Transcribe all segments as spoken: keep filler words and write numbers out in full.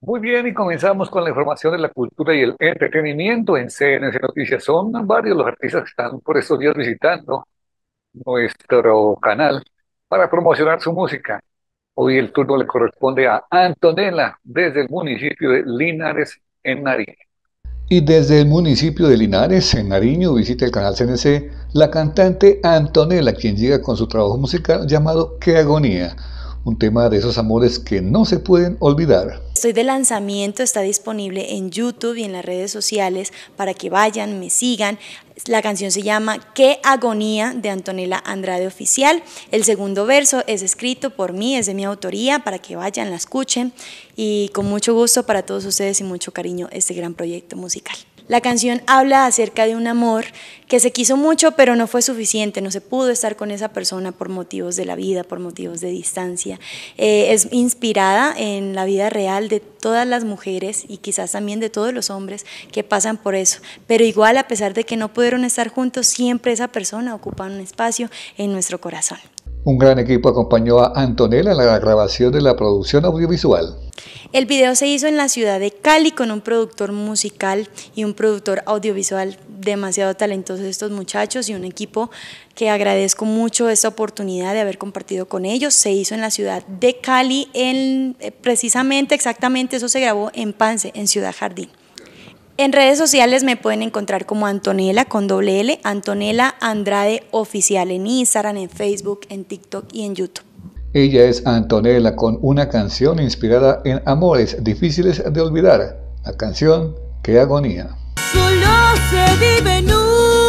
Muy bien, y comenzamos con la información de la cultura y el entretenimiento en C N C Noticias. Son varios los artistas que están por estos días visitando nuestro canal para promocionar su música. Hoy el turno le corresponde a Antonella desde el municipio de Linares, en Nariño. Y desde el municipio de Linares, en Nariño, visita el canal C N C la cantante Antonella, quien llega con su trabajo musical llamado Qué agonía, un tema de esos amores que no se pueden olvidar. Estoy de lanzamiento, está disponible en YouTube y en las redes sociales para que vayan, me sigan. La canción se llama Qué agonía de Antonella Andrade Oficial. El segundo verso es escrito por mí, es de mi autoría, para que vayan, la escuchen y con mucho gusto para todos ustedes y mucho cariño este gran proyecto musical. La canción habla acerca de un amor que se quiso mucho, pero no fue suficiente, no se pudo estar con esa persona por motivos de la vida, por motivos de distancia. Eh, es inspirada en la vida real de todas las mujeres y quizás también de todos los hombres que pasan por eso, pero igual a pesar de que no pudieron estar juntos, siempre esa persona ocupa un espacio en nuestro corazón. Un gran equipo acompañó a Antonella en la grabación de la producción audiovisual. El video se hizo en la ciudad de Cali con un productor musical y un productor audiovisual demasiado talentosos estos muchachos y un equipo que agradezco mucho esta oportunidad de haber compartido con ellos. Se hizo en la ciudad de Cali, en, precisamente, exactamente eso se grabó en Pance, en Ciudad Jardín. En redes sociales me pueden encontrar como Antonella con doble L, Antonella Andrade Oficial en Instagram, en Facebook, en TikTok y en YouTube. Ella es Antonella con una canción inspirada en amores difíciles de olvidar. La canción Qué agonía. Solo se vive en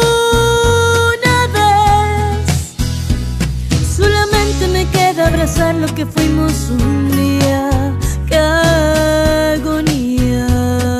una vez. Solamente me queda abrazar lo que fuimos un día. Qué agonía.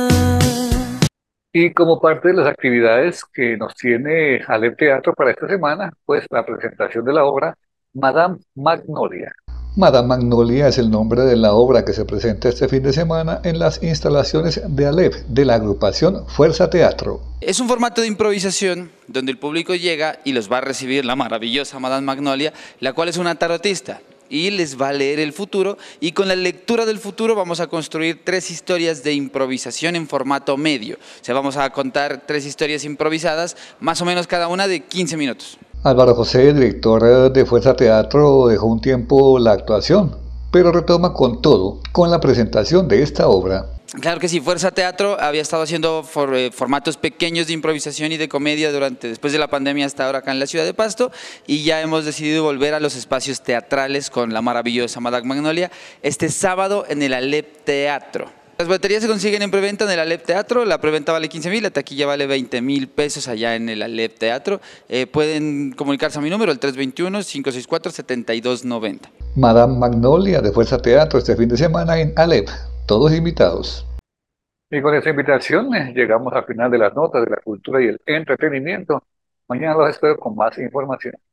Y como parte de las actividades que nos tiene Alep Teatro para esta semana, pues la presentación de la obra Madame Magnolia. Madame Magnolia es el nombre de la obra que se presenta este fin de semana en las instalaciones de Alep, de la agrupación Fuerza Teatro. Es un formato de improvisación donde el público llega y los va a recibir la maravillosa Madame Magnolia, la cual es una tarotista y les va a leer el futuro, y con la lectura del futuro vamos a construir tres historias de improvisación en formato medio. O sea, vamos a contar tres historias improvisadas, más o menos cada una de quince minutos. Álvaro José, director de Fuerza Teatro, dejó un tiempo la actuación, pero retoma con todo, con la presentación de esta obra. Claro que sí, Fuerza Teatro había estado haciendo for, eh, formatos pequeños de improvisación y de comedia durante después de la pandemia hasta ahora acá en la ciudad de Pasto, y ya hemos decidido volver a los espacios teatrales con la maravillosa Madame Magnolia este sábado en el Alep Teatro. Las baterías se consiguen en preventa en el Alep Teatro, la preventa vale quince mil, la taquilla vale veinte mil pesos allá en el Alep Teatro. Eh, pueden comunicarse a mi número, el tres dos uno, cinco seis cuatro, siete dos nueve cero. Madame Magnolia de Fuerza Teatro este fin de semana en Alep, todos invitados. Y con esta invitación eh, llegamos al final de las notas de la cultura y el entretenimiento. Mañana los espero con más información.